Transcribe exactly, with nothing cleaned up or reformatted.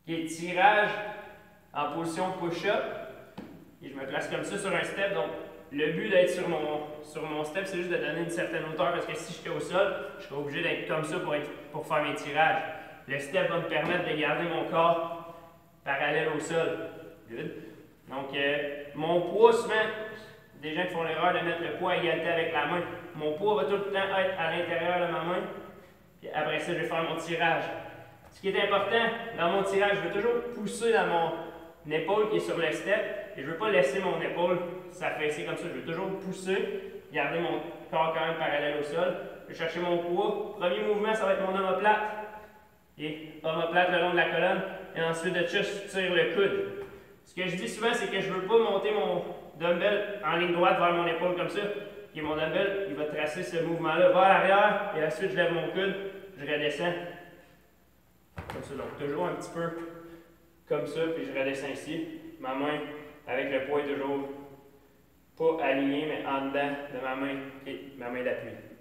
qui est tirage en position push-up. Et je me place comme ça sur un step. Donc, le but d'être sur mon, sur mon step, c'est juste de donner une certaine hauteur parce que si j'étais au sol, je serais obligé d'être comme ça pour, être, pour faire mes tirages. Le step va me permettre de garder mon corps parallèle au sol. Good. Donc, euh, mon poids, souvent, des gens qui font l'erreur de mettre le poids à égalité avec la main. Mon poids va tout le temps être à l'intérieur de ma main. Puis après ça, je vais faire mon tirage. Ce qui est important dans mon tirage, je veux toujours pousser dans mon épaule qui est sur le step. Et je ne veux pas laisser mon épaule s'affaisser comme ça. Je veux toujours pousser, garder mon corps quand même parallèle au sol. Je vais chercher mon poids. Premier mouvement, ça va être mon omoplate. Et omoplate le long de la colonne. Et ensuite de ça, je tire le coude. Ce que je dis souvent, c'est que je ne veux pas monter mon dumbbell en ligne droite vers mon épaule comme ça. Et mon dumbbell, il va tracer ce mouvement-là vers l'arrière. Et ensuite, je lève mon coude, je redescends. Comme ça. Donc, toujours un petit peu comme ça, puis je redescends ici. Ma main, avec le poids, est toujours pas alignée, mais en dedans de ma main et ma main d'appui.